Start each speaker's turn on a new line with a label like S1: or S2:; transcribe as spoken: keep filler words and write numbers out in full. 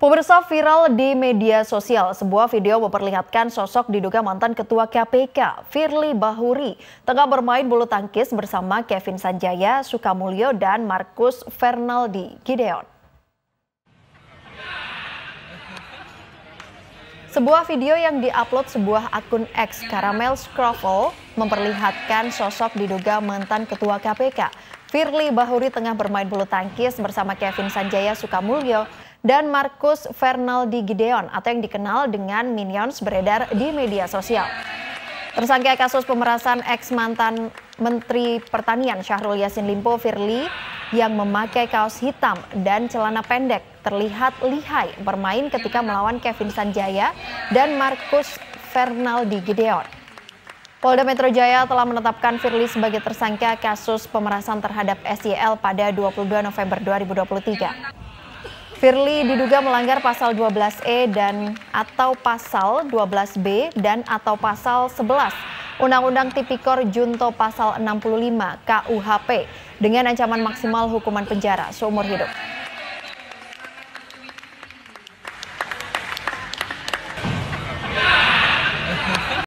S1: Pemirsa, viral di media sosial, sebuah video memperlihatkan sosok diduga mantan Ketua K P K, Firly Bahuri, tengah bermain bulu tangkis bersama Kevin Sanjaya Sukamulyo dan Marcus Fernaldi Gideon. Sebuah video yang diupload sebuah akun X Caramel Scruffle memperlihatkan sosok diduga mantan Ketua K P K, Firly Bahuri, tengah bermain bulu tangkis bersama Kevin Sanjaya Sukamulyo dan Marcus Fernaldi Gideon atau yang dikenal dengan Minions beredar di media sosial. Tersangka kasus pemerasan ex mantan Menteri Pertanian Syahrul Yassin Limpo, Firly, yang memakai kaos hitam dan celana pendek, terlihat lihai bermain ketika melawan Kevin Sanjaya dan Marcus Fernaldi Gideon. Polda Metro Jaya telah menetapkan Firly sebagai tersangka kasus pemerasan terhadap S Y L pada dua puluh dua November dua ribu dua puluh tiga. Firly diduga melanggar pasal dua belas E dan atau pasal dua belas B dan atau pasal sebelas Undang-Undang Tipikor Junto pasal enam puluh lima K U H P dengan ancaman maksimal hukuman penjara seumur hidup.